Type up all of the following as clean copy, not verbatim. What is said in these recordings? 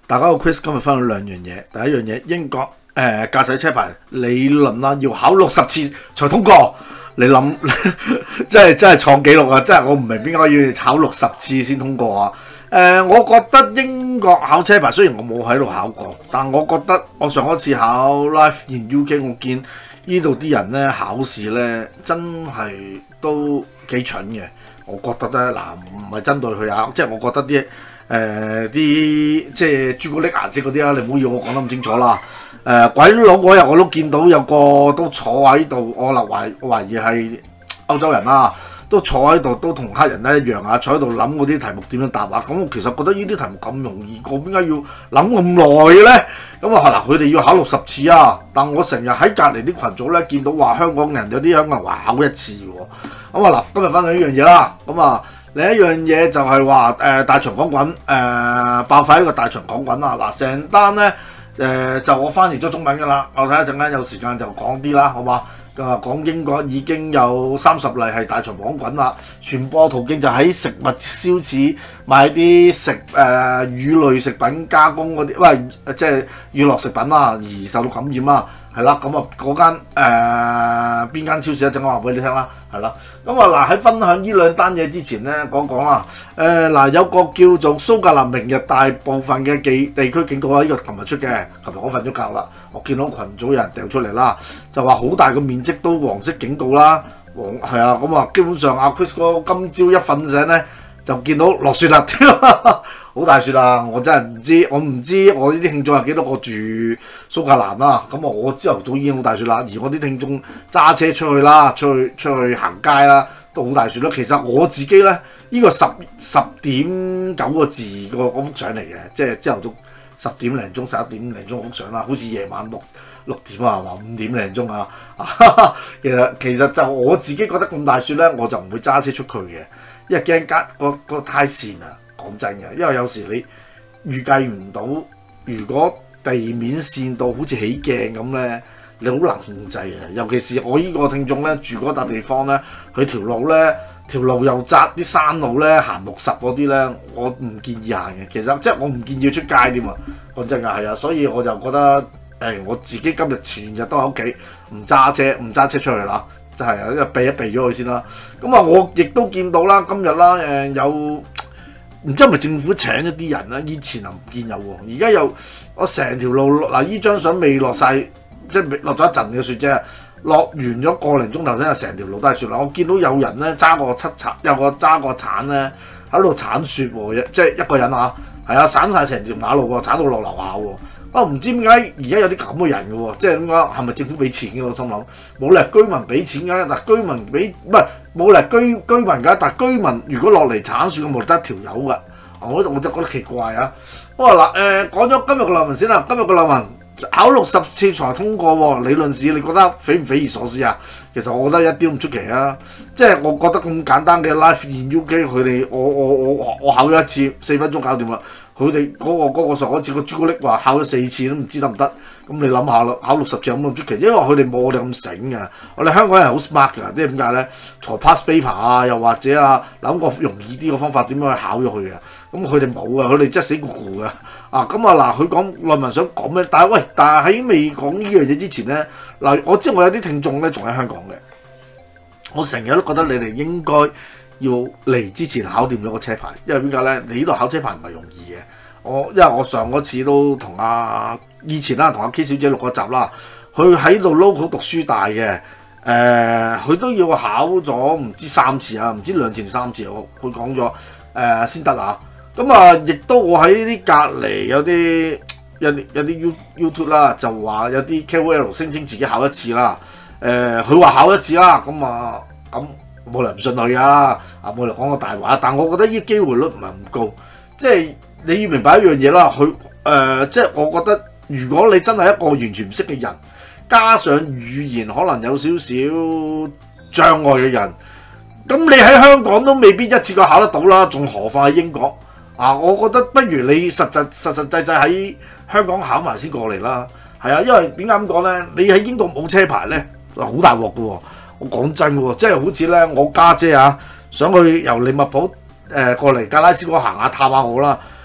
大家好 ，Chris 今日分享兩樣嘢。第一樣嘢，英國駕駛車牌理論啦，要考60次才通過。你諗，真係創紀錄啊！真係我唔明邊解要考60次先通過啊！我覺得英國考車牌雖然我冇喺度考過，但我覺得我上一次考 Life in UK， 我見呢度啲人咧考試咧真係都幾蠢嘅。我覺得咧嗱，唔係針對佢啊，即係我覺得啲即係朱古力顏色嗰啲啦，你唔好要我講得咁清楚啦。鬼佬嗰日我都見到有個都坐喺度，我懷疑係歐洲人啦，都坐喺度都同黑人咧一樣啊，坐喺度諗嗰啲題目點樣答啊。咁我其實覺得呢啲題目咁容易過，點解要諗咁耐咧？咁啊嗱，佢哋要考60次啊，但我成日喺隔離啲群組咧見到話香港人有啲香港人話考1次喎。咁啊嗱，今日分享呢樣嘢啦。咁啊另一樣嘢就係話大腸桿菌爆發一個大腸桿菌啊！嗱，成單咧就我翻譯咗中文㗎啦，我睇下陣間有時間就講啲啦，好嘛？講英國已經有30例係大腸桿菌啦，傳播途徑就喺食物超市買啲乳類食品加工嗰啲，即係乳酪食品啦，而受到感染啦。係啦，咁啊嗰間邊間超市一陣我話俾你聽啦，係啦。咁啊嗱，喺分享呢兩單嘢之前咧，講啦。嗱，有個叫做蘇格蘭明日大部分嘅地區警告啦，呢個琴日出嘅，琴日我瞓咗覺啦，我見到群組有人掉出嚟啦，就話好大個面積都黃色警告啦，係啊，咁啊基本上阿 Chris 哥今朝一瞓醒咧就見到落雪啦，好大雪啊！我真係唔知我呢啲聽眾有幾多個住蘇格蘭啦。咁我朝頭早已經好大雪啦，而我啲聽眾揸車出去啦，出去行街啦，都好大雪啦。其實我自己咧，呢個10點9個字嗰幅相嚟嘅，即係朝頭早10點零鐘、11點零鐘幅相啦，好似夜晚6點啊，話5點零鐘啊。其實就我自己覺得咁大雪咧，我就唔會揸車出去嘅。因為驚個太跣啊，講真嘅，因為有時你預計唔到，如果地面跣到好似起鏡咁咧，你好難控制嘅。尤其是我呢個聽眾咧住嗰笪地方咧，佢條路又窄，啲山路咧行60嗰啲咧，我唔建議行嘅。其實即係我唔建議出街添啊，講真㗎係啊，所以我就覺得我自己今日全日都喺屋企，唔揸車出去啦。就係啊，因為避一避咗佢先啦。咁啊，我亦都見到啦，今日啦，有唔知係咪政府請咗啲人啦？以前啊唔見有喎，而家有我成條路嗱，呢張相未落晒，即係落咗一陣嘅雪啫。落完咗個零鐘頭先，成條路都係雪啦。我見到有人咧揸個揸個鏟咧喺度鏟雪喎，即係一個人啊，係啊，鏟晒成條馬路喎，鏟到落樓下喎。唔知點解而家有啲咁嘅人嘅喎，即係點解係咪政府俾錢嘅？我心諗冇理由居民俾錢㗎，但居民俾唔係冇理由居民㗎，但居民如果落嚟鏟雪嘅冇得一條友㗎，我就覺得奇怪啊！不過嗱講咗今日嘅論文先啦，今日嘅論文考60次才通過喎，理論試你覺得匪唔匪夷所思啊？其實我覺得一啲都唔出奇啊！即係我覺得咁簡單嘅 Life in UK， 佢哋我考咗一次4分鐘搞掂啦。佢哋嗰個上一次個朱古力話考咗4次都唔知得唔得，咁你諗下啦，考60次有冇咁出奇？因為佢哋冇我哋咁醒嘅，我哋香港人好 smart 㗎，即係點解咧？裁 past paper 啊，又或者啊諗個容易啲嘅方法點樣去考咗佢嘅，咁佢哋冇啊，佢哋真係死咕咕嘅。咁啊嗱，佢講論文想講咩？但係喺未講呢樣嘢之前咧，嗱，我知我有啲聽眾咧仲喺香港嘅，我成日都覺得你哋應該要嚟之前考掂咗個車牌，因為點解咧？你呢度考車牌唔係容易嘅。因為我上嗰次都同以前啦，同阿 K 小姐錄過集啦，佢喺度 local 讀書大嘅，佢都要考咗唔知3次啊，唔知2次定3次，佢講咗先得啊。咁啊，亦都我喺啲隔離有啲 YouTube 啦，就話有啲 KOL 聲稱自己考1次啦，佢話考1次啦，咁冇人唔信佢啊，冇人講個大話，但我覺得呢機會率唔係咁高，即係你要明白一樣嘢啦，即係我覺得如果你真係一個完全唔識嘅人，加上語言可能有少少障礙嘅人，咁你喺香港都未必一次過考得到啦，仲何況喺英國我覺得不如你實際喺香港考埋先過嚟啦，係啊，因為點解咁講咧？你喺英國冇車牌咧，好大鑊㗎喎。我講真喎，即係好似咧，我家姐想去由利物浦過嚟格拉斯哥行下探下我啦。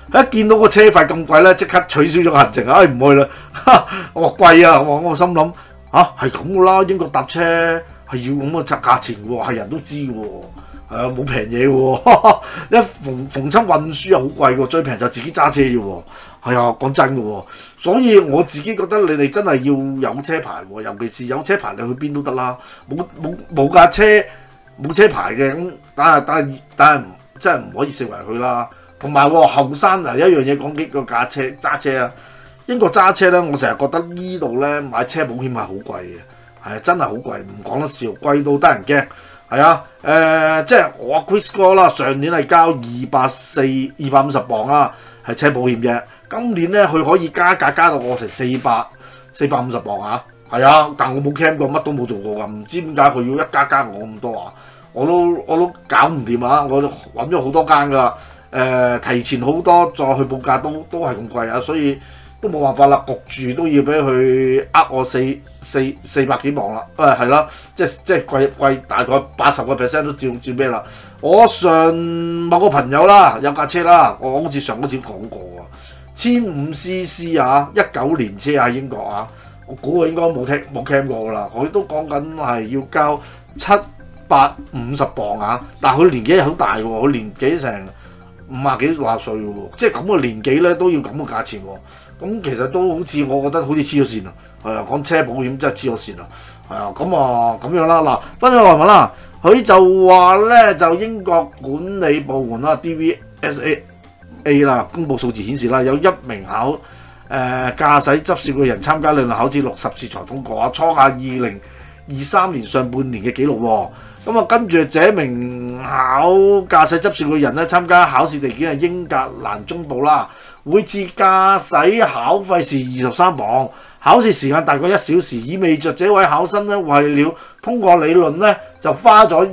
一見到個車費咁貴咧，即刻取消咗行程，唉唔去啦。我話貴啊，我心諗係咁噶啦，英國搭車係要咁嘅價錢喎，係人都知喎。冇平嘢喎，一逢親運輸又好貴喎，最平就自己揸車嘅喎。係啊，講真嘅喎，所以我自己覺得你哋真係要有車牌喎，尤其是有車牌你去邊都得啦。冇架車冇車牌嘅咁，但係真係唔可以四圍去啦。同埋後生啊，一樣嘢講幾個揸車啊。英國揸車咧，我成日覺得呢度咧買車保險係好貴嘅，係真係好貴，唔講得笑，貴到得人驚。係啊，即係我 Chris 哥啦，上年係交250磅啦，係車保險啫。今年咧佢可以加價加到我成450磅啊。係啊，但我冇 claim 過，乜都冇做過㗎，唔知點解佢要一加我咁多啊？我都搞唔掂啊！我揾咗好多間㗎啦，提前好多再去報價都係咁貴啊，所以都冇辦法啦，焗住都要俾佢我400幾磅啦。係啦，即係貴大概80%都照咩啦。我上某個朋友啦有架車啦，我好似上嗰次講過啊，1500cc 啊，19年車喺英國啊，我估佢應該冇 claim 過㗎啦。佢都講緊係要交750磅啊，但係佢年紀好大喎，佢年紀成50幾60歲喎，即係咁嘅年紀咧都要咁嘅價錢喎。咁其實都好似我覺得好似黐咗線啊！係啊，講車保險真係黐咗線啊！係啊，咁樣啦嗱，分享內文啦，佢就話咧就英國管理部門啦 DVSA 啦，公佈數字顯示啦，有1名駕駛執照嘅人參加理論考試60次才通過啊，創下2023年上半年嘅紀錄喎。咁啊，跟住這名考駕駛執照嘅人咧，參加考試地點係英格蘭中部啦。每次駕駛考費是23磅，考試時間大概1小時，意味着這位考生咧為了通過理論咧就花咗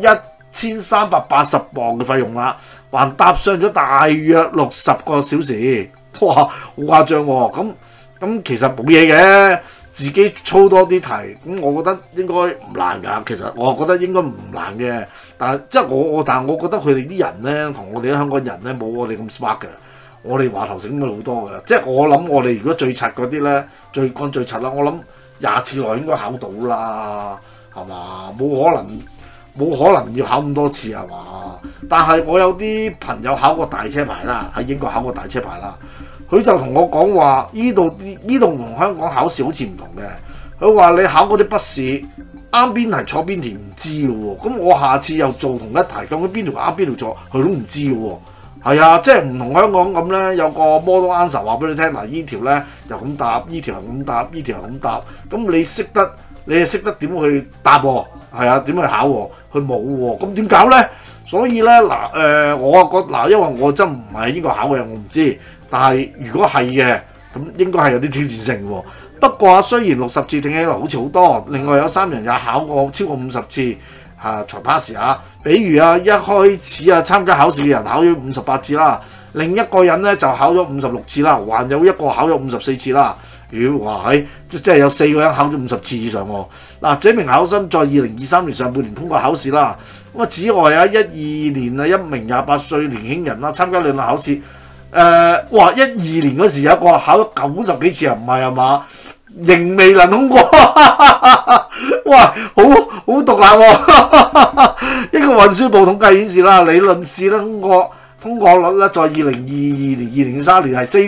1380磅嘅費用啦，還搭上咗大約60個小時。哇，好誇張喎！咁其實冇嘢嘅。自己操多啲題，咁我覺得應該唔難㗎。其實我覺得應該唔難嘅，但係即係但係我覺得佢哋啲人咧，同我哋啲香港人咧冇我哋咁 smart 嘅。我哋話頭醒咗好多嘅，即係我諗我哋如果最柒嗰啲咧，最柒啦，我諗20次內應該考到啦，係嘛？冇可能要考咁多次係嘛？但係我有啲朋友考過大車牌啦，喺英國考過大車牌啦。佢就同我講話，呢度同香港考試好似唔同嘅。佢話你考嗰啲筆試啱邊題錯邊條唔知嘅喎，咁我下次又做同一題，究竟邊條啱邊條錯，佢都唔知嘅喎。係啊，即係唔同香港咁咧，有個 model answer 話俾你聽，嗱呢條咧又咁答，呢條又咁答，呢條又咁答，咁你係識得點去答喎？係啊，點去考喎？佢冇喎，咁點搞咧？所以咧我啊覺因為我真唔係英國考嘅，我唔知。但係如果係嘅，咁應該係有啲挑戰性喎。不過雖然60次聽起來好似好多，另外有3人也考過超過50次才 pass 啊。比如一開始參加考試嘅人考咗58次啦，另一個人咧就考咗56次啦，還有一個考咗54次啦。如果話即係有4個人考咗50次以上喎。嗱，這名考生在2023年上半年通過考試啦。咁此外12年一名28歲年輕人啦參加兩個考試。12年嗰時有一個考咗90幾次啊，唔係嘛？仍未能通過，哇，好獨立喎！一個運輸部統計顯示啦，理論試咧通過率咧，在2022年、2023年係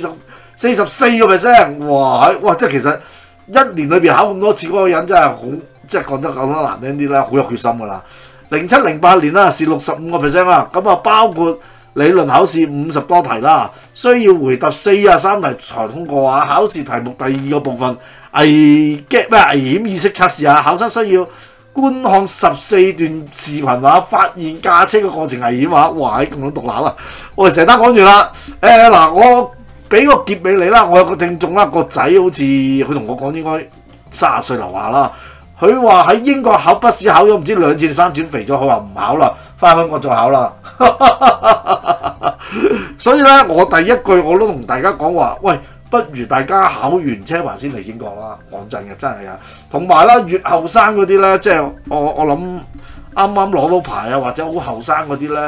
44%，哇！即係其實1年裏邊考咁多次嗰個人真係好，即係講得難聽啲啦，好有決心噶啦。07、08年啦是65%啦，咁啊包括理論考試50多題啦，需要回答43題才通過啊！考試題目第2個部分危險意識測試啊，考生需要觀看14段視頻啊，發現駕車嘅過程危險啊！哇，咁樣獨立啦！我哋成單講完啦。我俾個結尾你啦。我有個聽眾啦，個仔好似佢同我講應該30歲樓下啦。佢話喺英國考筆試考咗唔知2次3次肥咗，佢話唔考啦，翻香港再考啦。所以咧，我第一句我都同大家講話，喂，不如大家考完車牌先嚟英國啦。講真嘅，真係啊。同埋啦，越後生嗰啲咧，即係我諗啱攞到牌啊，或者好後生嗰啲咧，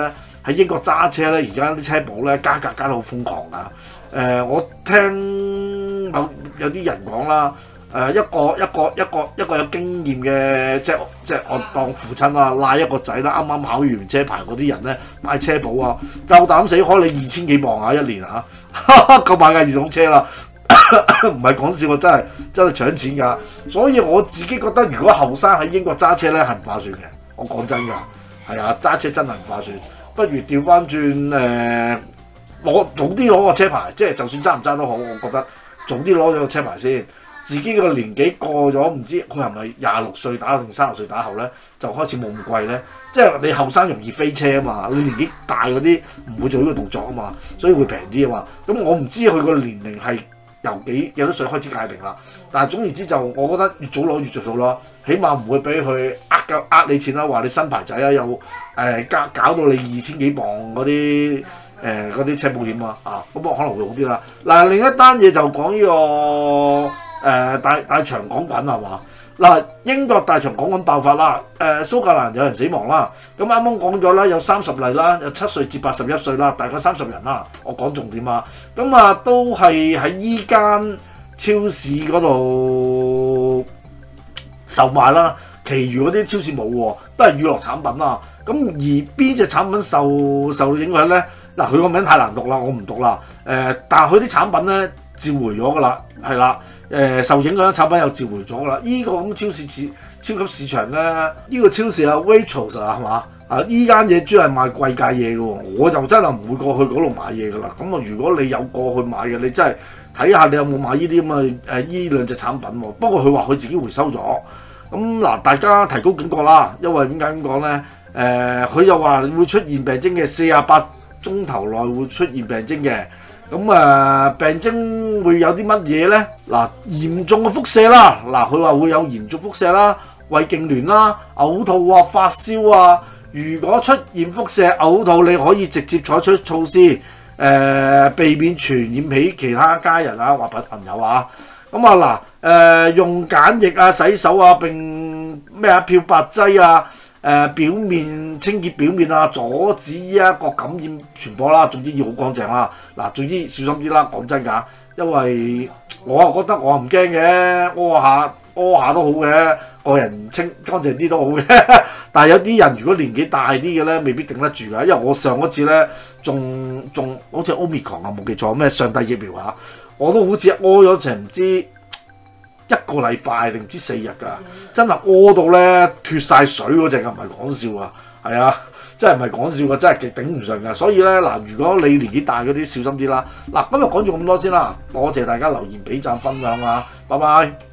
喺英國揸車咧，而家啲車保咧加價加得好瘋狂噶。我聽有啲人講啦，一個有經驗嘅，即係我當父親啦，拉一個仔啦，啱啱考完車牌嗰啲人咧買車保啊，夠膽死開你2000幾磅啊一年啊，夠買架二手車啦，唔係講笑喎，真係搶錢㗎。所以我自己覺得，如果後生喺英國揸車咧係唔划算嘅，我講真㗎，係啊，揸車真係唔划算，不如調翻轉早啲攞個車牌，即係就算揸唔揸都好，我覺得早啲攞咗個車牌先。自己個年紀過咗，唔知佢係咪26歲打定30歲打後咧，就開始冇咁貴咧。即係你後生容易飛車啊嘛，你年紀大嗰啲唔會做呢個動作啊嘛，所以會平啲啊嘛。咁我唔知佢個年齡係由幾多歲開始界定啦。但係總言之就，我覺得越早攞越着數咯，起碼唔會俾佢呃你錢啦，話你新牌仔啊，又搞到你2000幾磅嗰啲車保險啊，咁可能會好啲啦。嗱，另一單嘢就講呢個大腸桿菌係嘛？嗱，英國大腸桿菌爆發啦，蘇格蘭有人死亡啦。咁啱啱講咗啦，有30例啦，有7歲至81歲啦，大概30人啦。我講重點啊，咁都係喺依間超市嗰度售賣啦。其餘嗰啲超市冇喎，都係乳酪產品啊。咁而邊隻產品受影響咧？嗱，佢個名太難讀啦，我唔讀啦。但係佢啲產品咧召回咗㗎啦，係啦。受影響嘅產品又召回咗㗎啦。依個咁超級市場咧，依個超市啊 Waitrose 啊，係嘛？依間嘢專係賣貴價嘢嘅喎，我就真係唔會過去嗰度買嘢㗎啦。咁啊，如果你有過去買嘅，你真係睇下你有冇買呢啲咁嘅依兩隻產品喎。不過佢話佢自己回收咗。咁嗱，大家提高警覺啦，因為點解咁講咧？佢又話會出現病徵嘅48鐘頭內會出現病徵嘅。咁病徵會有啲乜嘢咧？嗱，嚴重嘅腹瀉啦，嗱，佢話會有嚴重腹瀉啦、胃痙攣啦、嘔吐啊、發燒啊。如果出現腹瀉、嘔吐，你可以直接採取措施，避免傳染俾其他家人啊或者朋友啊。咁用梘液啊、洗手啊，並漂白劑啊。表面清潔表面啊，阻止一個感染傳播啦。總之要好乾淨啦。嗱，總之小心啲啦。講真㗎，因為我覺得我唔驚嘅，屙下都好嘅，個人清乾淨啲都好嘅。但係有啲人如果年紀大啲嘅咧，未必頂得住㗎。因為我上嗰次咧，仲好似 Omicron 啊，冇記錯咩上帝疫苗啊，我都好似屙咗成唔知1個禮拜定唔知4日㗎，真係屙到咧脫晒水嗰隻㗎，唔係講笑啊，係啊，真係唔係講笑㗎，真係極頂唔順㗎。所以咧嗱，如果你年紀大嗰啲小心啲啦。嗱，今日講咗咁多先啦，多謝大家留言、俾讚、分享啊，拜拜。